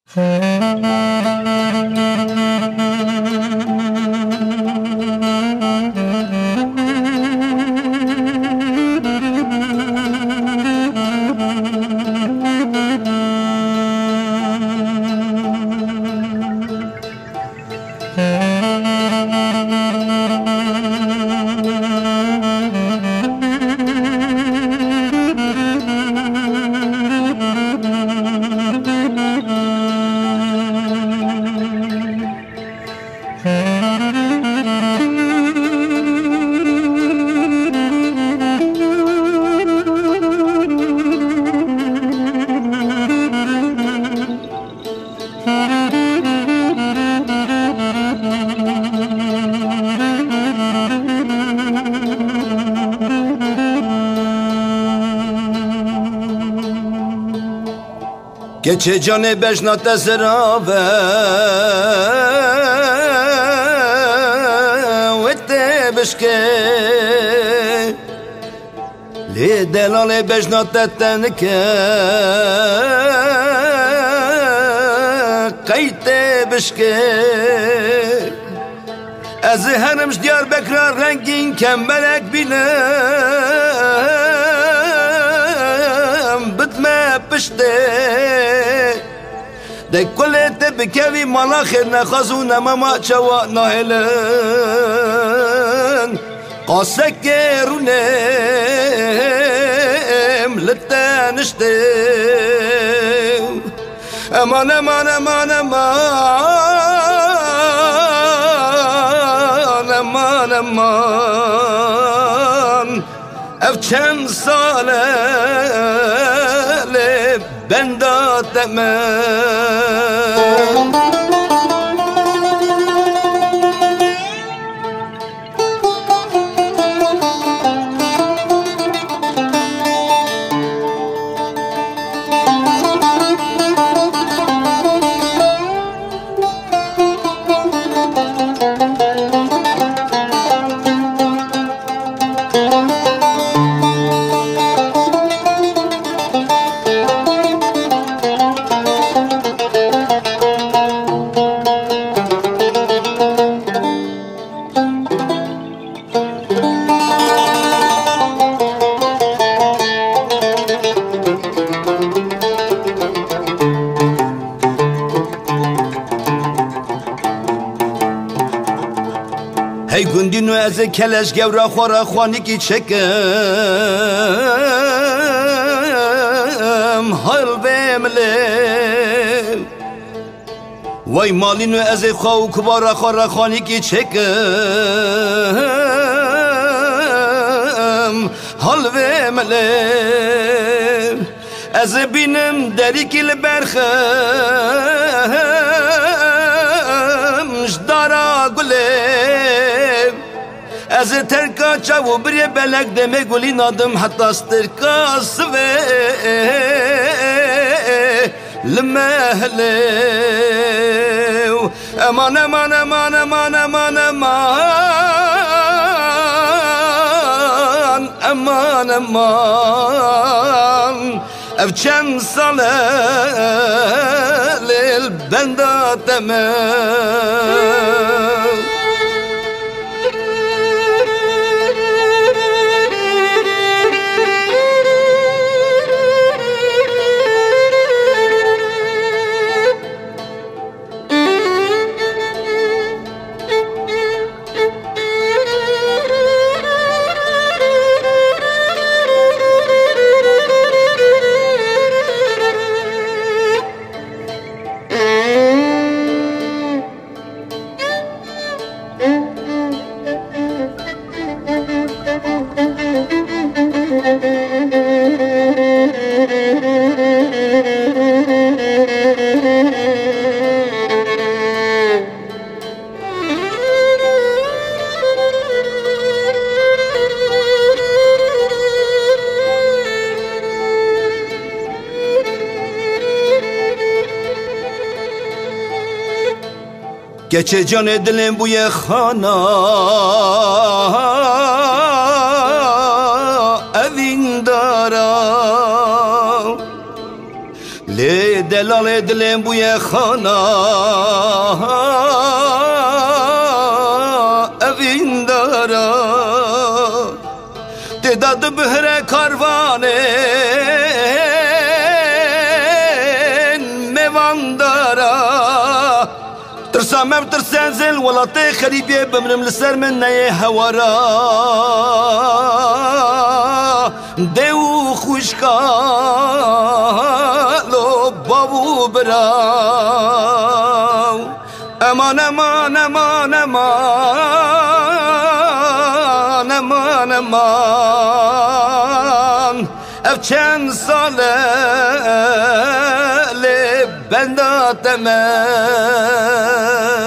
Geçe canı beşnate zerave Vette bişke Li delale beşnate tenke Kayte bişke Ez hermiş Diyarbekir rengin kembelek bilem Bitme pişte De kulete bikevi mala khir ne khazun mama çava nahelen Qasek runem letanişte Aman aman aman aman Aman aman Evçen sale benda temel Hey gündünü eze keleş gevra khora khwani ki çekem Hal bemle Vay malinu eze khav kubara khora khwani ki çekem Hal bemle Eze binem derikil berkhem Jdara gule Ez terka çavu bir belek deme gulin adım hatta sterka sve Lmehle Aman aman aman aman aman aman Aman aman Evçen sale lil benda temel Geçe can edilen bu yekana evin dara Le لال دلم بوی خانا اوین دارا تعداد بهر کاروانه میوان دارا ترسام ترسان زل ولطي خريبي بمرم لسر من نيه هورا ديو خوشكا لو بابو براو امان امان امان امان امان امان اف چند ساله لبنداتمه